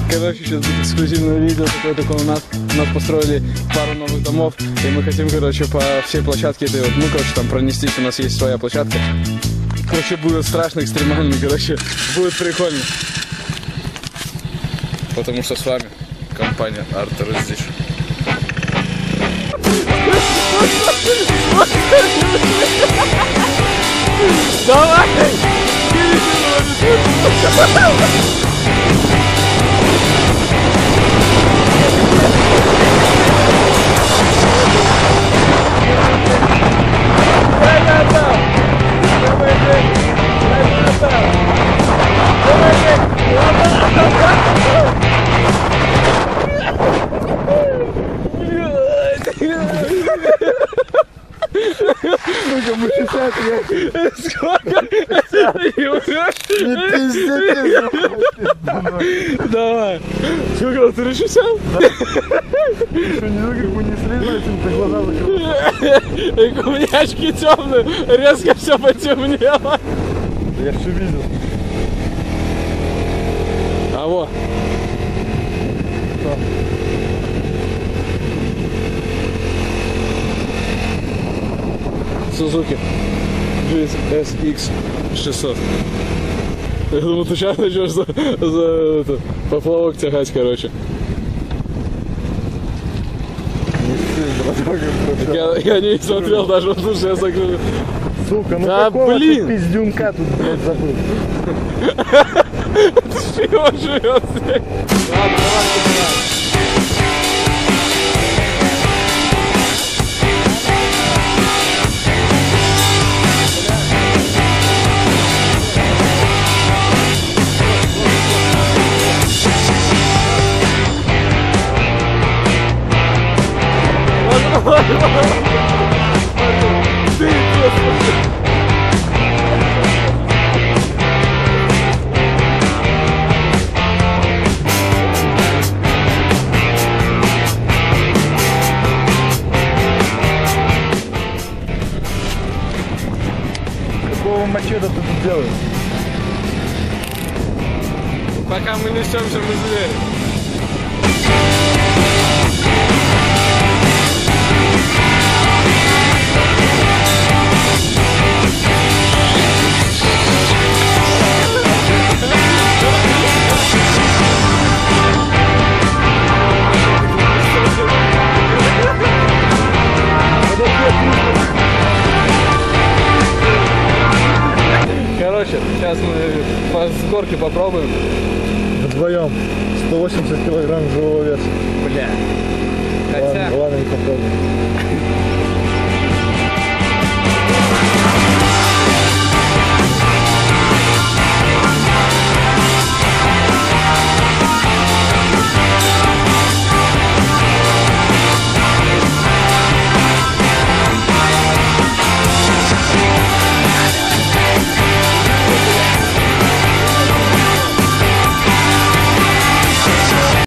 Короче, сейчас будет эксклюзивное видео такое у нас. У нас построили пару новых домов. И мы хотим, короче, по всей площадке этой вот, ну, короче, там пронестись. У нас есть своя площадка. Короче, будет страшно, экстремально, короче, будет прикольно. Потому что с вами компания Артур здесь. Давай! Сколько? Не пиздец. Давай. Сколько, ты 60? Что, не как бы не слезать, ты глаза закрываешь. У меня очки темные, резко все потемнело. Я все видел. А вот. Suzuki GSX 600. Я думал, ты сейчас начнешь за поплавок тягать, короче. Я не смотрел даже, потому что я закрыл. Сука, ну да, какого блин. ты пиздюнка тут, блядь, забыл? Чего живет здесь? Ладно, давай. Какого мачете ты тут делаешь? Пока мы несемся, мы звери. Короче, сейчас мы по горке попробуем. Вдвоем 180 килограмм живого веса. Бля. Хотя... Ладно, не попробуем.